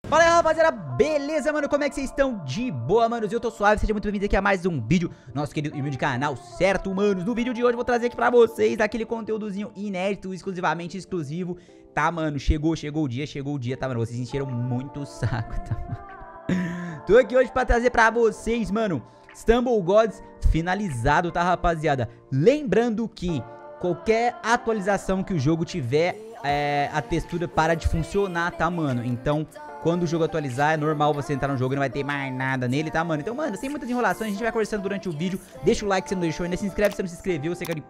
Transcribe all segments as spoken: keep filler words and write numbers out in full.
Fala aí, rapaziada, beleza, mano? Como é que vocês estão? De boa, manos? Eu tô suave, sejam muito bem-vindos aqui a mais um vídeo, nosso querido e humilde canal, certo, manos? No vídeo de hoje eu vou trazer aqui pra vocês aquele conteúdozinho inédito, exclusivamente exclusivo, tá, mano? Chegou, chegou o dia, chegou o dia, tá, mano? Vocês encheram muito o saco, tá, mano? Tô aqui hoje pra trazer pra vocês, mano, Stumble Gods finalizado, tá, rapaziada? Lembrando que qualquer atualização que o jogo tiver, é, a textura para de funcionar, tá, mano? Então, quando o jogo atualizar, é normal você entrar no jogo e não vai ter mais nada nele, tá, mano? Então, mano, sem muitas enrolações, a gente vai conversando durante o vídeo. Deixa o like se não deixou ainda, se inscreve se não se inscreveu, você quer de...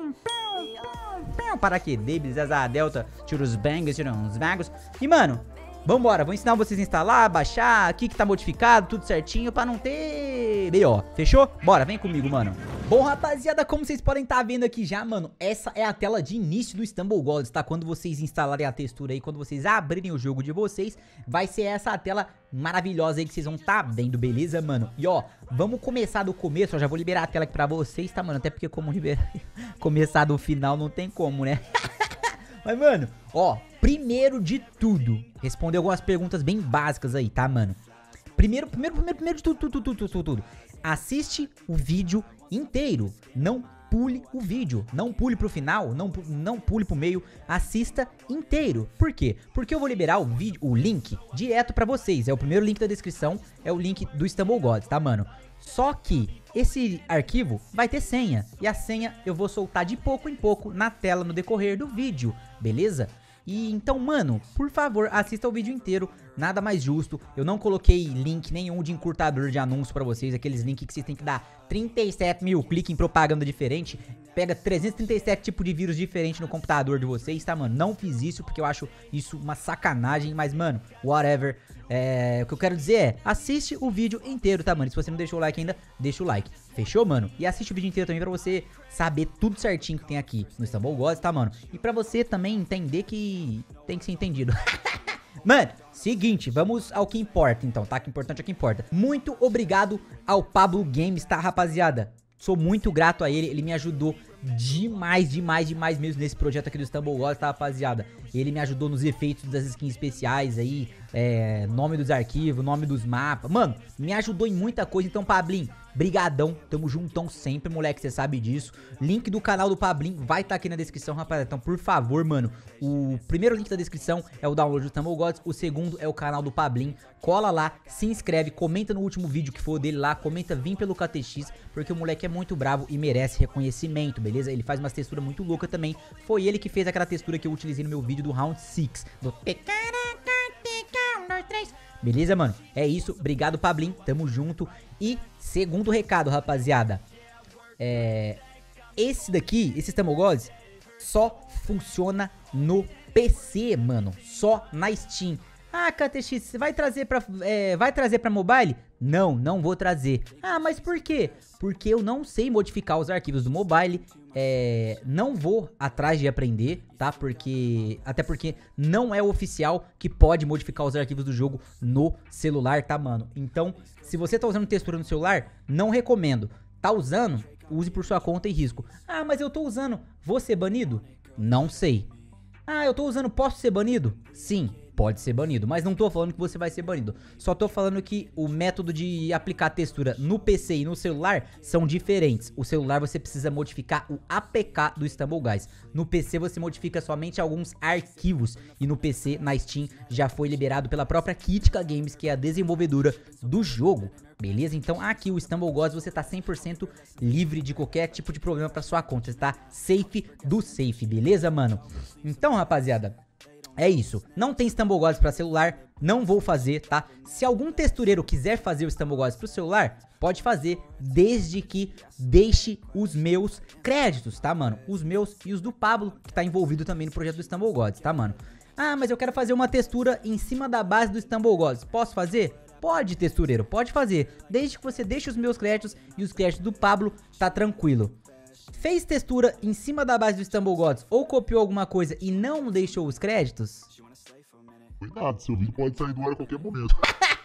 Para que Davis, Zaza, Delta, tira os bangos, tira uns vagos. E, mano, vambora, vou ensinar vocês a instalar, baixar, o que que tá modificado, tudo certinho, pra não ter B O, fechou? Bora, vem comigo, mano. Bom, rapaziada, como vocês podem estar vendo aqui já, mano, essa é a tela de início do Stumble Gods, tá? Quando vocês instalarem a textura aí, quando vocês abrirem o jogo de vocês, vai ser essa a tela maravilhosa aí que vocês vão tá vendo, beleza, mano? E, ó, vamos começar do começo, ó, já vou liberar a tela aqui pra vocês, tá, mano? Até porque como liberar... começar do final não tem como, né? Mas, mano, ó, primeiro de tudo, responder algumas perguntas bem básicas aí, tá, mano? Primeiro, primeiro, primeiro, primeiro de tudo, tudo, tudo, tudo, tudo. Assiste o vídeo inteiro, não pule o vídeo, não pule pro final, não, não pule pro meio, assista inteiro. Por quê? Porque eu vou liberar o vídeo, o link direto pra vocês, é o primeiro link da descrição, é o link do Stumble Gods, tá, mano? Só que esse arquivo vai ter senha, e a senha eu vou soltar de pouco em pouco na tela no decorrer do vídeo, beleza? E então, mano, por favor, assista o vídeo inteiro, nada mais justo. Eu não coloquei link nenhum de encurtador de anúncio pra vocês, aqueles links que vocês tem que dar trinta e sete mil cliques em propaganda diferente. Pega trezentos e trinta e sete tipos de vírus diferentes no computador de vocês, tá, mano? Não fiz isso porque eu acho isso uma sacanagem, mas, mano, whatever. É, o que eu quero dizer é, assiste o vídeo inteiro, tá, mano? E se você não deixou o like ainda, deixa o like. Fechou, mano? E assiste o vídeo inteiro também pra você saber tudo certinho que tem aqui no Stumble Gods, tá, mano? E pra você também entender que tem que ser entendido. Mano, seguinte, vamos ao que importa então, tá? O que importante é o que importa. Muito obrigado ao Pablo Games, tá, rapaziada? Sou muito grato a ele, ele me ajudou demais, demais, demais mesmo nesse projeto aqui do Stumble Gods, tá, rapaziada? Ele me ajudou nos efeitos das skins especiais aí, é, nome dos arquivos, nome dos mapas. Mano, me ajudou em muita coisa, então, Pablinho, brigadão, tamo juntão sempre, moleque, você sabe disso. Link do canal do Pablinho vai estar tá aqui na descrição, rapaziada. Então, por favor, mano, o primeiro link da descrição é o download do Stumble Gods, o segundo é o canal do Pablinho. Cola lá, se inscreve, comenta no último vídeo que for dele lá, comenta vim pelo K T X, porque o moleque é muito bravo e merece reconhecimento, beleza? Ele faz umas texturas muito loucas também. Foi ele que fez aquela textura que eu utilizei no meu vídeo do Round seis, do beleza, mano? É isso, obrigado, Pablinho, tamo junto. E segundo recado, rapaziada, é... esse daqui, esse Stumble Gods, só funciona no P C, mano, só na Steam. Ah, K T X, você vai trazer pra, é, vai trazer pra mobile? Não, não vou trazer. Ah, mas por quê? Porque eu não sei modificar os arquivos do mobile, é, não vou atrás de aprender, tá? Porque, até porque não é oficial que pode modificar os arquivos do jogo no celular, tá, mano? Então, se você tá usando textura no celular, não recomendo. Tá usando? Use por sua conta e risco. Ah, mas eu tô usando, vou ser banido? Não sei. Ah, eu tô usando, posso ser banido? Sim. Pode ser banido, mas não tô falando que você vai ser banido. Só tô falando que o método de aplicar textura no P C e no celular são diferentes. O celular você precisa modificar o A P K do Stumble Guys. No P C você modifica somente alguns arquivos. E no P C, na Steam, já foi liberado pela própria Kitka Games, que é a desenvolvedora do jogo. Beleza? Então aqui o Stumble Gods você tá cem por cento livre de qualquer tipo de problema pra sua conta. Você tá safe do safe, beleza, mano? Então, rapaziada, é isso, não tem Stumble Gods pra celular, não vou fazer, tá? Se algum textureiro quiser fazer o Stumble Gods pro celular, pode fazer, desde que deixe os meus créditos, tá, mano? Os meus e os do Pablo, que tá envolvido também no projeto do Stumble Gods, tá, mano? Ah, mas eu quero fazer uma textura em cima da base do Stumble Gods, posso fazer? Pode, textureiro, pode fazer, desde que você deixe os meus créditos e os créditos do Pablo, tá tranquilo. Fez textura em cima da base do Stumble Gods ou copiou alguma coisa e não deixou os créditos? Cuidado, seu vídeo pode sair do ar a qualquer momento.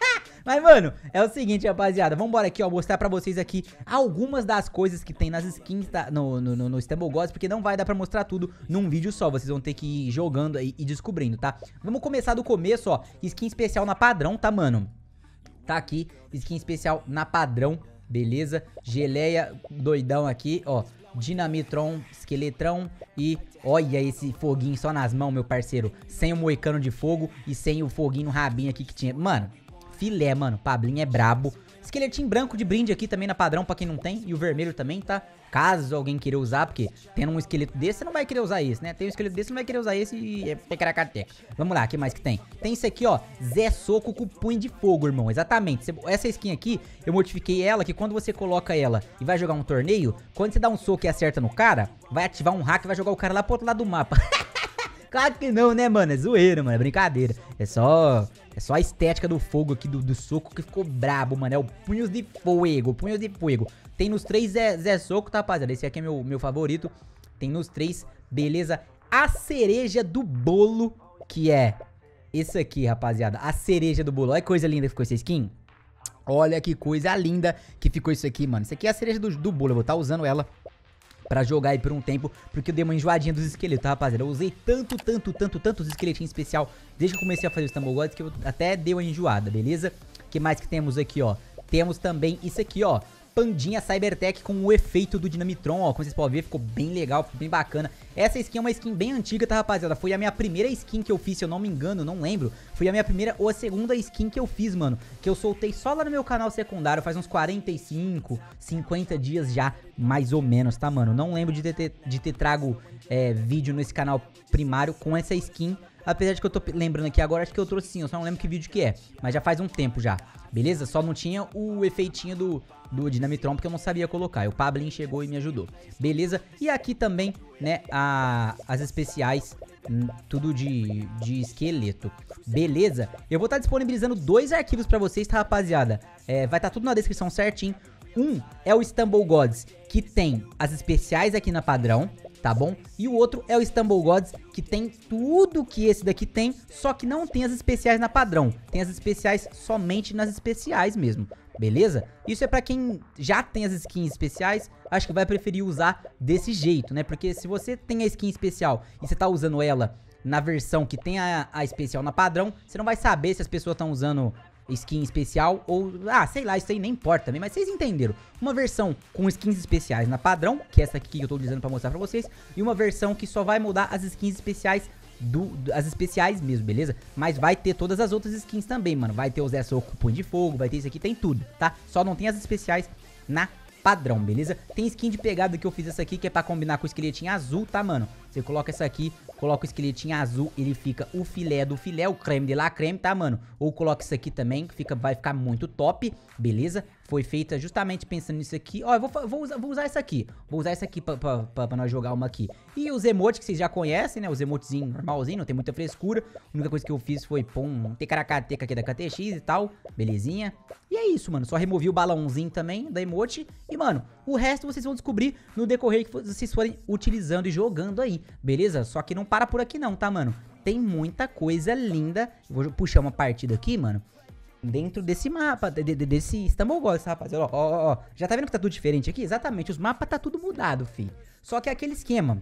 Mas, mano, é o seguinte, rapaziada. Vambora aqui, ó, mostrar pra vocês aqui algumas das coisas que tem nas skins tá, no, no, no, no Stumble Gods, porque não vai dar pra mostrar tudo num vídeo só. Vocês vão ter que ir jogando aí e descobrindo, tá? Vamos começar do começo, ó. Skin especial na padrão, tá, mano? Tá aqui, skin especial na padrão, beleza? Geleia doidão aqui, ó. Dinamitron, Esqueletrão e olha esse foguinho só nas mãos, meu parceiro. Sem o moicano de fogo e sem o foguinho no rabinho aqui que tinha. Mano, filé, mano. Pablinho é brabo. Esqueletinho branco de brinde aqui também na padrão pra quem não tem. E o vermelho também, tá? Caso alguém queira usar, porque tendo um esqueleto desse, você não vai querer usar esse, né? Tem um esqueleto desse, você não vai querer usar esse e é pecaracateca. Vamos lá, o que mais que tem? Tem isso aqui, ó. Zé Soco com punho de fogo, irmão. Exatamente. Essa skin aqui, eu modifiquei ela, que quando você coloca ela e vai jogar um torneio, quando você dá um soco e acerta no cara, vai ativar um hack e vai jogar o cara lá pro outro lado do mapa. Claro que não, né, mano? É zoeira, mano. É brincadeira. É só... É só a estética do fogo aqui, do, do soco, que ficou brabo, mano. É o punhos de fogo, punhos de fogo. Tem nos três Zé, Zé Soco, tá, rapaziada? Esse aqui é meu, meu favorito. Tem nos três, beleza? A cereja do bolo, que é esse aqui, rapaziada. A cereja do bolo. Olha que coisa linda que ficou essa skin. Olha que coisa linda que ficou isso aqui, mano. Isso aqui é a cereja do, do bolo. Eu vou estar usando ela pra jogar aí por um tempo, porque eu dei uma enjoadinha dos esqueletos, tá, rapaziada? Eu usei tanto, tanto, tanto, tanto os esqueletinhos especial desde que eu comecei a fazer os Stumble Gods que eu até dei uma enjoada, beleza? O que mais que temos aqui, ó? Temos também isso aqui, ó. Pandinha Cybertech com o efeito do Dinamitron, ó. Como vocês podem ver, ficou bem legal, ficou bem bacana. Essa skin é uma skin bem antiga, tá, rapaziada? Foi a minha primeira skin que eu fiz, se eu não me engano, não lembro. Foi a minha primeira ou a segunda skin que eu fiz, mano. Que eu soltei só lá no meu canal secundário, faz uns quarenta e cinco, cinquenta dias já, mais ou menos, tá, mano? Não lembro de ter, de ter trago é, vídeo nesse canal primário com essa skin. Apesar de que eu tô lembrando aqui agora, acho que eu trouxe sim, eu só não lembro que vídeo que é. Mas já faz um tempo já, beleza? Só não tinha o efeitinho do, do Dinamitron, porque eu não sabia colocar. E o Pablinho chegou e me ajudou, beleza? E aqui também, né, a, as especiais, tudo de, de esqueleto, beleza? Eu vou estar tá disponibilizando dois arquivos pra vocês, tá, rapaziada? É, vai estar tá tudo na descrição certinho. Um é o Stumble Gods, que tem as especiais aqui na padrão, tá bom? E o outro é o Stumble Gods, que tem tudo que esse daqui tem, só que não tem as especiais na padrão. Tem as especiais somente nas especiais mesmo, beleza? Isso é pra quem já tem as skins especiais, acho que vai preferir usar desse jeito, né? Porque se você tem a skin especial e você tá usando ela na versão que tem a, a especial na padrão, você não vai saber se as pessoas estão usando skin especial ou... Ah, sei lá, isso aí nem importa também, mas vocês entenderam. Uma versão com skins especiais na padrão, que é essa aqui que eu tô utilizando pra mostrar pra vocês, e uma versão que só vai mudar as skins especiais do, do, as especiais mesmo, beleza? Mas vai ter todas as outras skins também, mano. Vai ter o Zé Soco com punho de fogo, vai ter isso aqui, tem tudo, tá? Só não tem as especiais na padrão, beleza? Tem skin de pegada que eu fiz essa aqui, que é pra combinar com o esqueletinho azul, tá, mano? Você coloca essa aqui, coloca o esqueletinho azul, ele fica o filé do filé, o creme de la creme, tá, mano? Ou coloca isso aqui também, que fica, vai ficar muito top, beleza? Foi feita justamente pensando nisso aqui. Ó, eu vou, vou, usar, vou usar essa aqui. Vou usar essa aqui pra, pra, pra, pra nós jogar uma aqui. E os emotes que vocês já conhecem, né? Os emotezinhos normalzinho, não tem muita frescura. A única coisa que eu fiz foi pôr um tecaracateca aqui da K T X e tal. Belezinha. E é isso, mano. Só removi o balãozinho também da emote. E, mano, o resto vocês vão descobrir no decorrer que vocês forem utilizando e jogando aí. Beleza? Só que não para por aqui não, tá, mano? Tem muita coisa linda. Vou puxar uma partida aqui, mano. Dentro desse mapa, de, de, desse Stumble Gods, rapaziada, ó, ó, ó, já tá vendo que tá tudo diferente aqui? Exatamente, os mapas tá tudo mudado, fi. Só que é aquele esquema,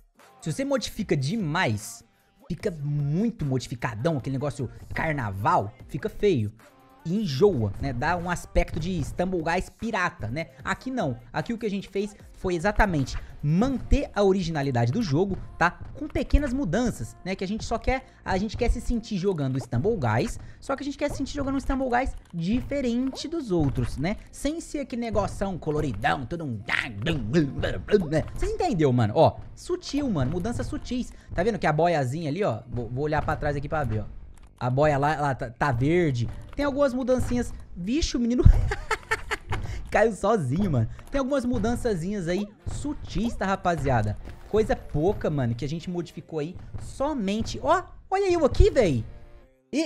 se você modifica demais, fica muito modificadão, aquele negócio carnaval, fica feio. E enjoa, né? Dá um aspecto de Stumble Guys pirata, né? Aqui não. Aqui o que a gente fez foi exatamente manter a originalidade do jogo, tá? Com pequenas mudanças, né? Que a gente só quer... A gente quer se sentir jogando Stumble Guys, só que a gente quer se sentir jogando um Stumble Guys diferente dos outros, né? Sem ser aquele negoção coloridão, todo um... Vocês entenderam, mano? Ó, sutil, mano. Mudanças sutis. Tá vendo que a boiazinha ali, ó... Vou, vou olhar pra trás aqui pra ver, ó. A boia lá, ela tá, tá verde. Tem algumas mudancinhas. Vixe, o menino caiu sozinho, mano. Tem algumas mudançazinhas aí sutis, tá, rapaziada? Coisa pouca, mano, que a gente modificou aí somente... Ó, olha eu aqui, véi. E,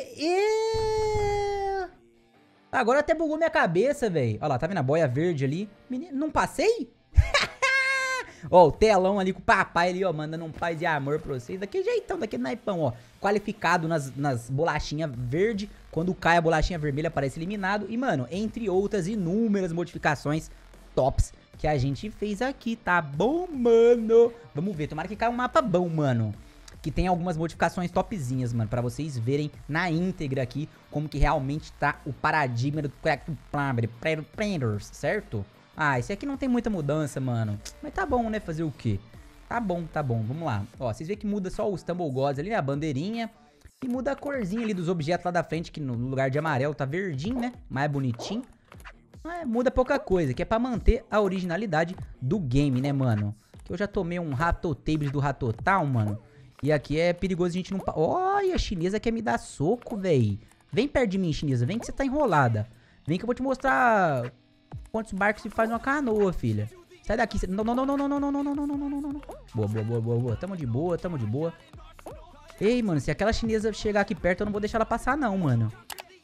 e... Agora até bugou minha cabeça, véi. Olha lá, tá vendo a boia verde ali? Menino, não passei? Ó, o telão ali com o papai ali, ó, mandando um paz e amor pra vocês. Daquele jeitão, daquele naipão, ó. Qualificado nas, nas bolachinhas verde. Quando cai a bolachinha vermelha, aparece eliminado. E, mano, entre outras inúmeras modificações tops que a gente fez aqui, tá bom, mano? Vamos ver, tomara que caia um mapa bom, mano. Que tem algumas modificações topzinhas, mano, pra vocês verem na íntegra aqui como que realmente tá o paradigma do Crack Prenders, certo? Ah, esse aqui não tem muita mudança, mano. Mas tá bom, né? Fazer o quê? Tá bom, tá bom, vamos lá. Ó, vocês veem que muda só os Tumble Gods ali, né? A bandeirinha. E muda a corzinha ali dos objetos lá da frente, que no lugar de amarelo tá verdinho, né? Mais bonitinho. Mas muda pouca coisa, que é pra manter a originalidade do game, né, mano? Que eu já tomei um Ratotables do Ratotal, mano. E aqui é perigoso a gente não... Olha, a chinesa quer me dar soco, véi. Vem perto de mim, chinesa. Vem que você tá enrolada. Vem que eu vou te mostrar quantos barcos se faz uma canoa, filha. Sai daqui. Não, não, não, não, não, não, não, não, não, não, não, não, não. Boa, boa, boa, boa, boa. Tamo de boa, tamo de boa. Ei, mano, se aquela chinesa chegar aqui perto, eu não vou deixar ela passar, não, mano.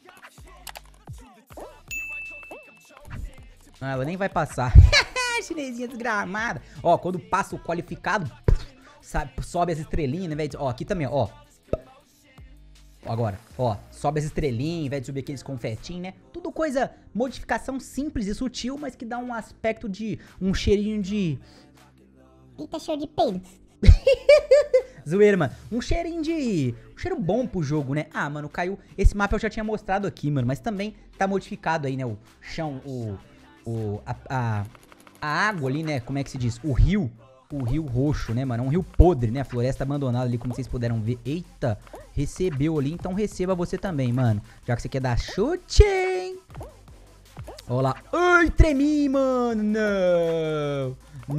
Ah, ela nem vai passar. Chinesinha desgramada. Ó, quando passa o qualificado... Sabe, sobe as estrelinhas, né, velho? Ó, aqui também, ó. Ó, agora, ó. Sobe as estrelinhas, ao invés de subir aqueles confetinhos, né? Tudo coisa, modificação simples e sutil, mas que dá um aspecto de... Um cheirinho de... Eita, cheiro de peido. Zoeira, mano. Um cheirinho de... Um cheiro bom pro jogo, né? Ah, mano, caiu... Esse mapa eu já tinha mostrado aqui, mano. Mas também tá modificado aí, né? O chão, o... o a, a, a água ali, né? Como é que se diz? O rio... O rio roxo, né, mano? É um rio podre, né? A floresta abandonada ali, como vocês puderam ver. Eita, recebeu ali. Então receba você também, mano. Já que você quer dar chute, hein? Olha lá. Ai, tremi, mano. Não.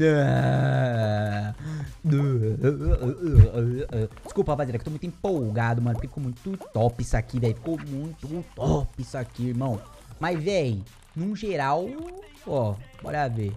Não. Desculpa, rapaziada, que eu tô muito empolgado, mano. Porque ficou muito top isso aqui, velho. Ficou muito top isso aqui, irmão. Mas, velho, num geral... Ó, bora ver.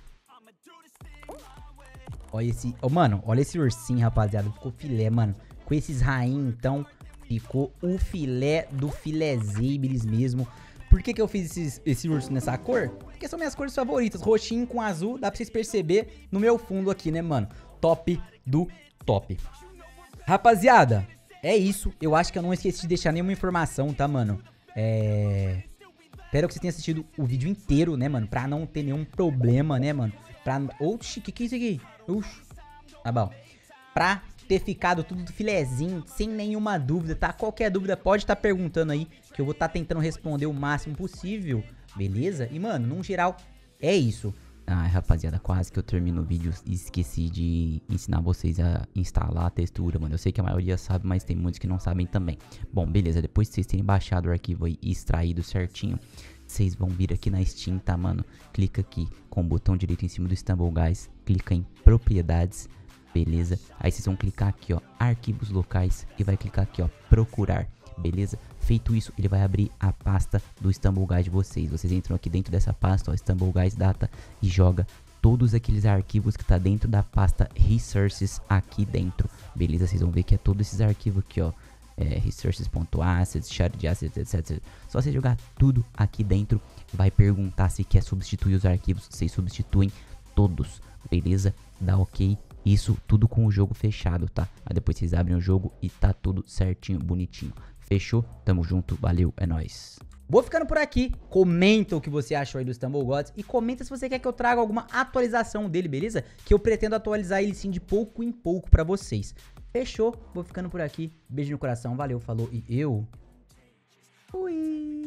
Olha esse... Oh, mano, olha esse ursinho, rapaziada. Ficou filé, mano. Com esses rainhos, então, ficou o filé do filézíbilis mesmo. Por que que eu fiz esses, esse urso nessa cor? Porque são minhas cores favoritas. Roxinho com azul. Dá pra vocês perceberem no meu fundo aqui, né, mano? Top do top. Rapaziada, é isso. Eu acho que eu não esqueci de deixar nenhuma informação, tá, mano? É... Espero que vocês tenham assistido o vídeo inteiro, né, mano? Pra não ter nenhum problema, né, mano? Pra... Oxi, que que é isso aqui? Oxi. Tá bom. Pra ter ficado tudo do filezinho, sem nenhuma dúvida, tá? Qualquer dúvida pode estar perguntando aí, que eu vou estar tentando responder o máximo possível, beleza? E, mano, num geral, é isso. Ah, rapaziada, quase que eu termino o vídeo e esqueci de ensinar vocês a instalar a textura, mano. Eu sei que a maioria sabe, mas tem muitos que não sabem também. Bom, beleza, depois de vocês terem baixado o arquivo aí e extraído certinho, vocês vão vir aqui na Steam, tá, mano? Clica aqui com o botão direito em cima do Stumble Guys, clica em propriedades, beleza? Aí vocês vão clicar aqui, ó, arquivos locais e vai clicar aqui, ó, procurar, beleza? Feito isso, ele vai abrir a pasta do Stumble Guys de vocês. Vocês entram aqui dentro dessa pasta, ó, Stumble Guys Data, e joga todos aqueles arquivos que tá dentro da pasta Resources aqui dentro, beleza? Vocês vão ver que é todos esses arquivos aqui, ó. É, resources.assets, shared assets, etcétera. Só você jogar tudo aqui dentro, vai perguntar se quer substituir os arquivos. Vocês substituem todos, beleza? Dá ok. Isso tudo com o jogo fechado, tá? Aí depois vocês abrem o jogo e tá tudo certinho, bonitinho. Fechou? Tamo junto, valeu, é nóis. Vou ficando por aqui, comenta o que você achou aí dos Stumble Gods e comenta se você quer que eu traga alguma atualização dele, beleza? Que eu pretendo atualizar ele sim de pouco em pouco pra vocês. Fechou? Vou ficando por aqui, beijo no coração, valeu, falou e eu... Fui!